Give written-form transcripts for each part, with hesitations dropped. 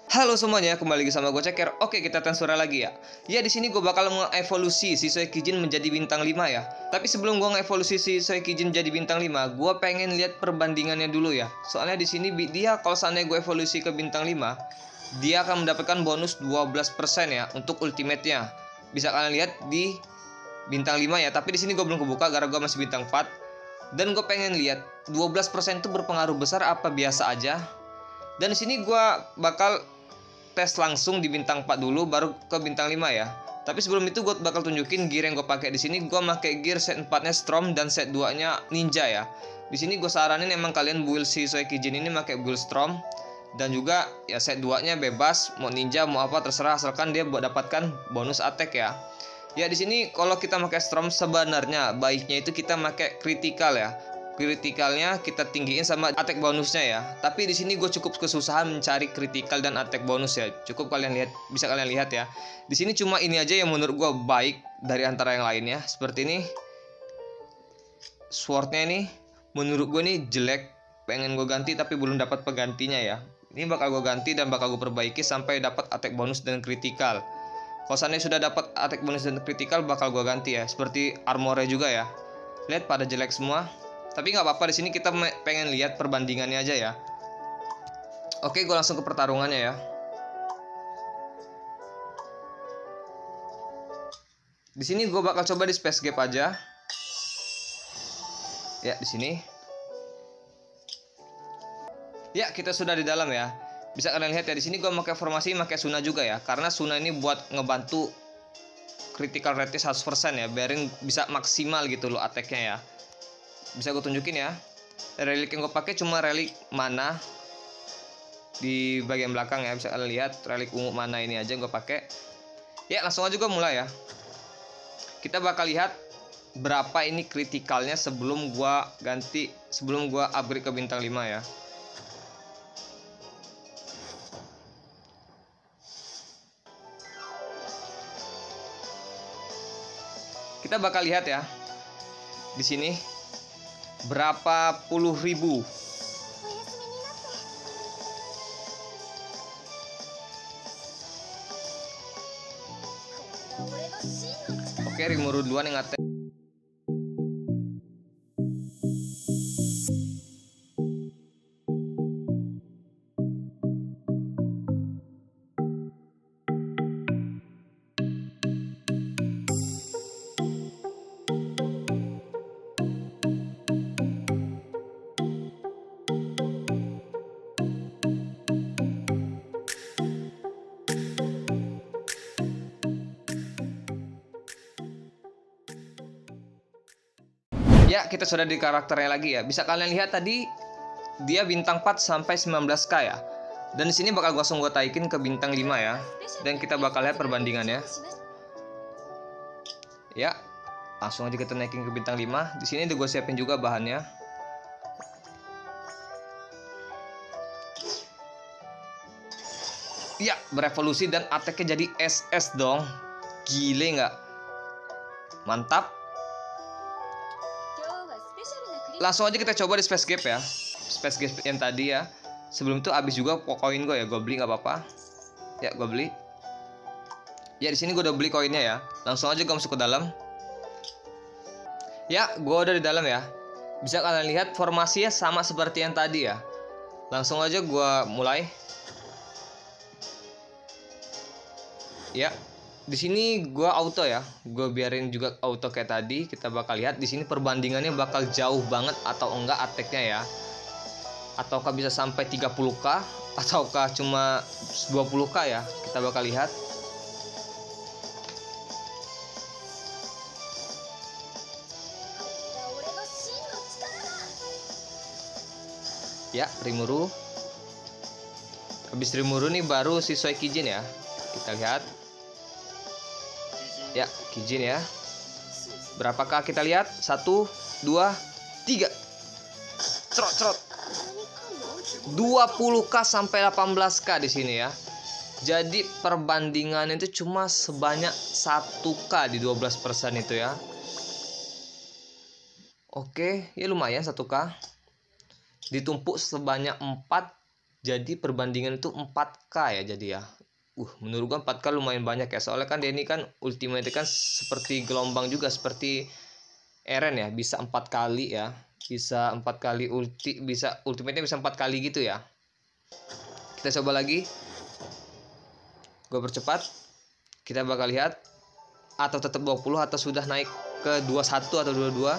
Halo semuanya, kembali lagi sama gue Ceker. Oke, kita tensura lagi ya. Ya, di sini gue bakal mengevolusi si Soekijin menjadi bintang 5 ya. Tapi sebelum gue ngevolusi si Soekijin jadi bintang 5, gue pengen lihat perbandingannya dulu ya. Soalnya di sini dia kalau seandainya gue evolusi ke bintang 5, dia akan mendapatkan bonus 12% ya untuk ultimate-nya. Bisa kalian lihat di bintang 5 ya, tapi di sini gue belum kebuka karena gue masih bintang 4. Dan gue pengen lihat 12% itu berpengaruh besar apa biasa aja. Dan di sini gue bakal tes langsung di bintang 4 dulu baru ke bintang 5 ya. Tapi sebelum itu gue bakal tunjukin gear yang gue pakai di sini. Gue pakai gear set 4-nya Storm dan set 2-nya Ninja ya. Di sini gue saranin emang kalian build si Soekijin ini pakai build Storm dan juga ya set 2-nya bebas mau Ninja mau apa terserah asalkan dia buat dapatkan bonus attack ya. Ya di sini kalau kita pakai Storm sebenarnya baiknya itu kita pakai critical ya. Kritikalnya kita tinggiin sama attack bonusnya ya. Tapi di sini gue cukup kesusahan mencari critical dan attack bonus ya. Cukup kalian lihat, bisa kalian lihat ya. Di sini cuma ini aja yang menurut gue baik dari antara yang lainnya. Seperti ini. Swordnya ini menurut gue nih jelek. Pengen gue ganti tapi belum dapat penggantinya ya. Ini bakal gue ganti dan bakal gue perbaiki sampai dapat attack bonus dan critical. Kalau seandainya sudah dapat attack bonus dan critical bakal gue ganti ya. Seperti armornya juga ya. Lihat pada jelek semua. Tapi nggak apa-apa, di sini kita pengen lihat perbandingannya aja ya. Oke, gue langsung ke pertarungannya ya. Di sini gue bakal coba di space gap aja. Ya, di sini. Ya, kita sudah di dalam ya. Bisa kalian lihat ya, di sini gue pakai formasi pakai Suna juga ya. Karena Suna ini buat ngebantu critical rate 100% ya, biarin bisa maksimal gitu loh attack-nya ya. Bisa gue tunjukin ya. Relik yang gue pakai cuma relik mana di bagian belakang ya. Bisa kalian lihat relik ungu mana ini aja gue pakai. Ya langsung aja gue mulai ya. Kita bakal lihat berapa ini kritikalnya sebelum gue ganti, sebelum gue upgrade ke bintang 5 ya. Kita bakal lihat ya di sini berapa puluh ribu. Oke, Rimuru duluan yang ngatain. Ya, kita sudah di karakternya lagi ya. Bisa kalian lihat tadi dia bintang 4 sampai 19k ya. Dan di sini bakal langsung gue taikin ke bintang 5 ya. Dan kita bakal lihat perbandingannya. Ya, langsung aja kita naikin ke bintang 5. Di sini udah gue siapin juga bahannya. Ya, berevolusi dan attack-nya jadi SS dong. Gile nggak? Mantap. Langsung aja kita coba di space gap ya. Space gap yang tadi ya. Sebelum itu habis juga koin gue ya. Gue beli nggak apa-apa. Ya gue beli. Ya di sini gue udah beli koinnya ya. Langsung aja gue masuk ke dalam. Ya gue udah di dalam ya. Bisa kalian lihat formasinya sama seperti yang tadi ya. Langsung aja gue mulai. Ya. Di sini gua auto ya, gue biarin juga auto kayak tadi. Kita bakal lihat di sini perbandingannya bakal jauh banget atau enggak attack-nya ya. Ataukah bisa sampai 30k ataukah cuma 20k ya. Kita bakal lihat. Ya, Rimuru. Habis Rimuru nih baru si Soekijin ya. Kita lihat. Ya, Kijin ya. Berapakah kita lihat? 1, 2, 3. Cerot. 20k sampai 18k di sini ya. Jadi perbandingan itu cuma sebanyak 1k di 12% itu ya. Oke, ya lumayan 1k. Ditumpuk sebanyak 4 Jadi perbandingan itu 4K ya jadi ya. Menurut gua 4K lumayan banyak ya. Soalnya kan dia ini kan ultimate kan seperti gelombang juga, seperti Eren ya, bisa 4 kali ya. Bisa 4 kali ulti, bisa ultimate-nya bisa 4 kali gitu ya. Kita coba lagi. Gua percepat. Kita bakal lihat atau tetap 20 atau sudah naik ke 21 atau 22.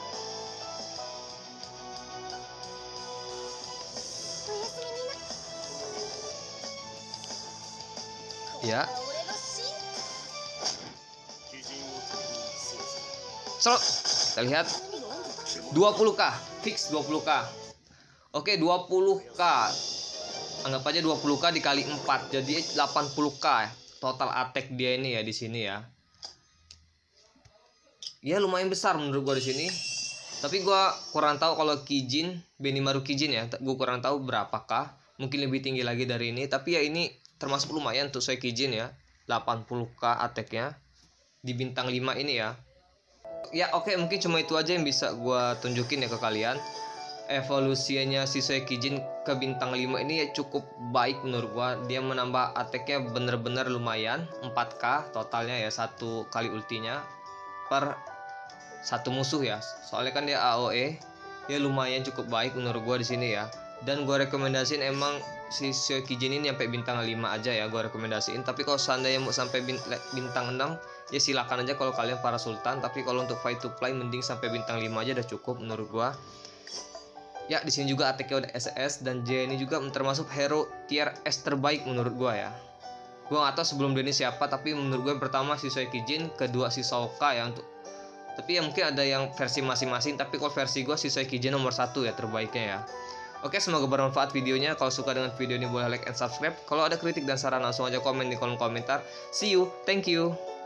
Ya. Kita lihat 20k, fix 20k. Oke, 20k. Anggap aja 20k dikali 4, jadi 80k total attack dia ini ya di sini ya. Ya lumayan besar menurut gua di sini. Tapi gua kurang tahu kalau Kijin, Benimaru Kijin ya, gua kurang tahu berapakah. Mungkin lebih tinggi lagi dari ini, tapi ya ini termasuk lumayan untuk Suikijin ya. 80k attack-nya di bintang 5 ini ya. Ya oke, mungkin cuma itu aja yang bisa gua tunjukin ya ke kalian. Evolusinya si Suikijin ke bintang 5 ini ya cukup baik menurut gua. Dia menambah attack-nya bener-bener lumayan, 4k totalnya ya, satu kali ultinya per satu musuh ya. Soalnya kan dia AOE, ya lumayan cukup baik menurut gua di sini ya. Dan gua rekomendasiin emang si Suikijin ini sampai bintang 5 aja ya, gua rekomendasiin. Tapi kalau seandainya mau sampai bintang 6 ya silakan aja kalau kalian para sultan. Tapi kalau untuk fight to play mending sampai bintang 5 aja udah cukup menurut gua. Ya di sini juga ATK udah SS, dan J ini juga termasuk hero tier S terbaik menurut gua ya. Gua nggak tahu sebelum dia ini siapa, tapi menurut gua yang pertama si Suikijin, kedua si Sokka ya untuk. Tapi ya mungkin ada yang versi masing-masing, tapi kalau versi gua si Suikijin nomor 1 ya terbaiknya ya. Oke, semoga bermanfaat videonya. Kalau suka dengan video ini boleh like and subscribe. Kalau ada kritik dan saran langsung aja komen di kolom komentar. See you, thank you.